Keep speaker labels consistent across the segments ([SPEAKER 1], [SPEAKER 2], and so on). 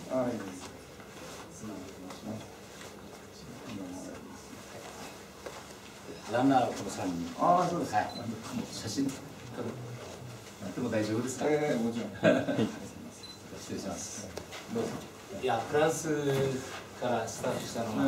[SPEAKER 1] あ、いいです。つながってますね。
[SPEAKER 2] ランナーはこの3人。
[SPEAKER 1] ああ、そうですか。
[SPEAKER 2] はい。写真撮る。やっても大丈夫ですか。
[SPEAKER 1] もちろん。
[SPEAKER 2] 失礼します。どうぞ。いや、フランスからスタートしたのが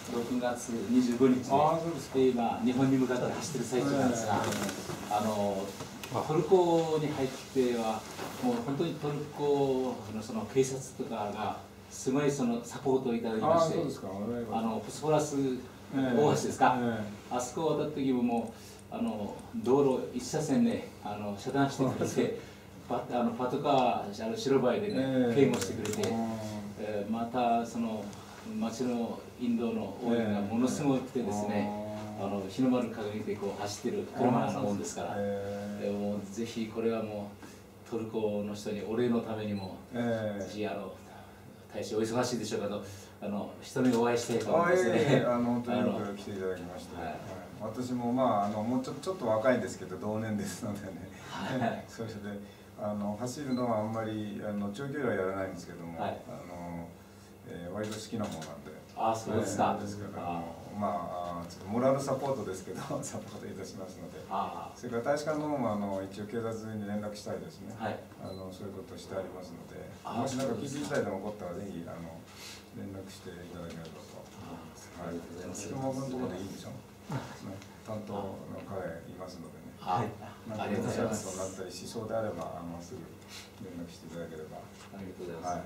[SPEAKER 2] 6月25日で、今日本に向かって走ってる最中なんですが、トルコに入ってはもう本当にトルコのその警察とかがすごいそのサポートをいただきまして、ボスポラス大橋ですか、あそこを渡った時ももう道路一車線で遮断してくれて、パトカー白バイでね警護してくれて、またその街の引導の応援がものすごくてですね、日の丸掲げてこう走ってる車なもんですから、もうぜひこれはもうトルコの人にお礼のためにも、ぜひ大使お忙しいでしょうけど人にお会いしたいと思いますね。
[SPEAKER 1] 本当によく来ていただきまして、私ももうちょっと若いんですけど同年ですのでね、それで走るのはあんまり長距離はやらないんですけども、割と好きなものなんで。
[SPEAKER 2] あ、そうですか。
[SPEAKER 1] ですからちょっとモラルサポートですけどサポートいたしますので、それから大使館の方も一応警察に連絡したいですね、そういうことをしてありますので、もし何か緊急事態でも起こったらぜひ連絡していただければと思います。ありがとうございます。熊本のところでいいでしょ。担当の彼いますのでね。ありがとうございます。なったりしそうであればすぐ連絡していただければ。
[SPEAKER 2] ありがとうございます。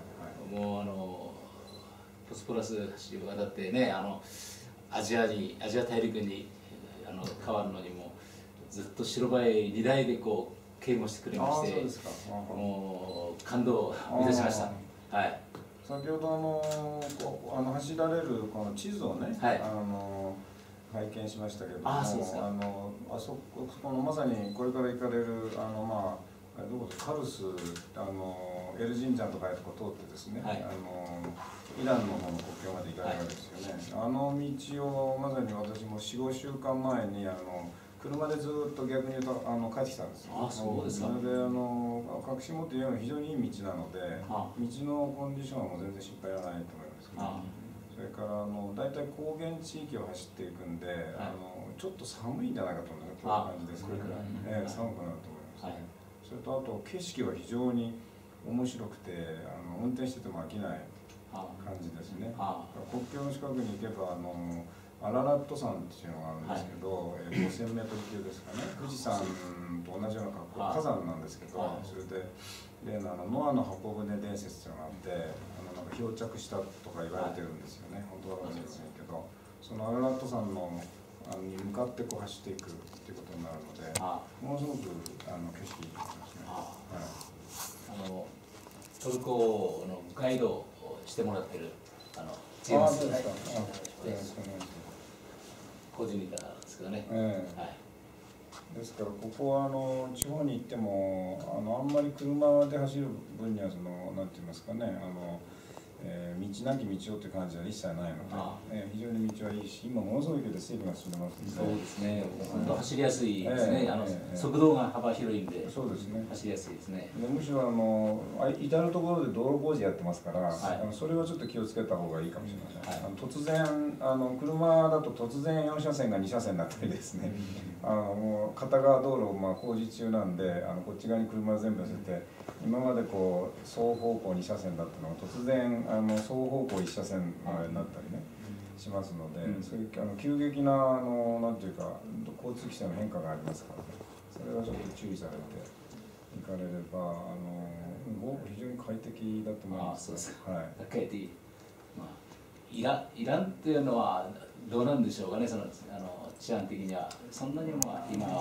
[SPEAKER 2] もうボスポラス橋を渡ってね、アジア大陸に変わるのにもずっと白バイ2台でこう警護してくれまして、もう感動いたしました。はい。
[SPEAKER 1] 先ほど走られるこの地図をね、拝見しましたけども、あそこのまさにこれから行かれるどこカルスエルジンジャンとかいうとこ通ってですね、イランの方の国境まで行かれるわけですよね。あの道をまさに私も4、5週間前に車でずっと逆に言うと帰ってきたんですよ。
[SPEAKER 2] そうですか。
[SPEAKER 1] それで隠し持って言うのは非常にいい道なので、道のコンディションはもう全然心配いらないと思いますけど、それから大体高原地域を走っていくんで、ちょっと寒いんじゃないかと思います。こういう感じですね。寒くなると思いますね。それとあと景色は非常に面白くて運転してても飽きない感じですね。国境の近くに行けばアララット山っていうのがあるんですけど、5000メートル級ですかね、富士山と同じような火山なんですけど、それで例のノアの箱舟伝説っていうのがあってなんか漂着したとか言われてるんですよね。本当はわかんないですけど、そのアララット山のに向かってこう走っていくっていうことになるので、ものすごく景色いいですね。
[SPEAKER 2] トルコのガイドをしてもらってるチームです個人リーダーなんですけどね。
[SPEAKER 1] ですからここは地方に行ってもあんまり車で走る分にはなんて言いますかね道なき道をという感じは一切ないので、非常に道はいいし、今ものすごい勢いで整備が進んでますので、
[SPEAKER 2] そうですね、本当走りやすいですね、速度が幅広いんで、
[SPEAKER 1] そうですね、
[SPEAKER 2] 走りやすいですね。
[SPEAKER 1] むしろ至る所で道路工事やってますから、それはちょっと気をつけた方がいいかもしれません。突然車だと突然4車線が2車線になったりですね、もう片側道路工事中なんでこっち側に車全部寄せて、今までこう双方向2車線だったのが突然双方向1車線になったりねしますので、そういう急激ななんていうか交通規制の変化がありますからね、それはちょっと注意されて行かれれば非常に快適だと思います。
[SPEAKER 2] そうです。快適。イランっていうのはどうなんでしょうかね、治安的にはそんなにも今は。